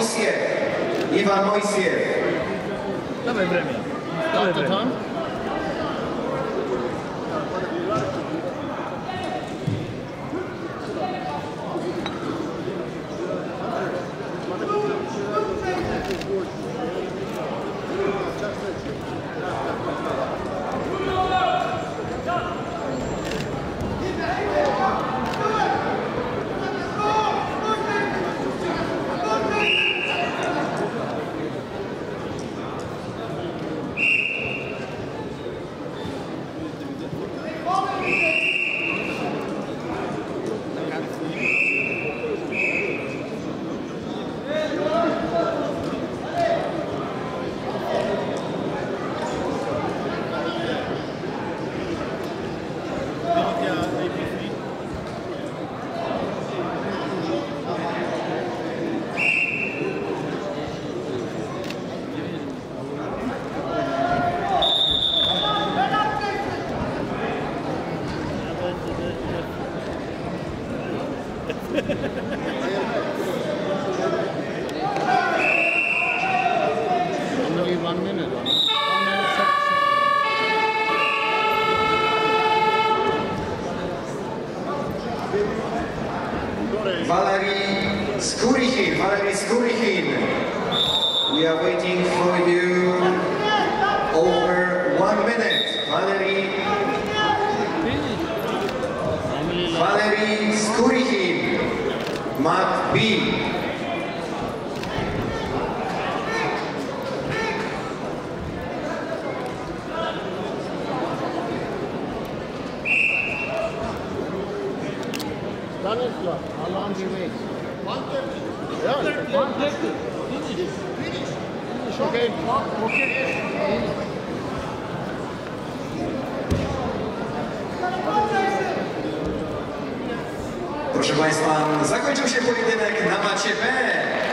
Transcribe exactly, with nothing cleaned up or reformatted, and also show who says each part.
Speaker 1: Mojsiew. Iwan Mojsiew.
Speaker 2: Dawaj premię. Dawaj premię.
Speaker 3: Only one minute. One minute.
Speaker 1: Valerii Skurikhin. Valerii Skurikhin. We are waiting for you over one minute. Valerii. Valerii Skurikhin. Mat B.
Speaker 3: Done it, sir. How long do you wait? one thirty. Yeah, one thirty. Finish. Finish. Finish. Okay. Okay.
Speaker 1: Proszę Państwa, zakończył się pojedynek na macie B.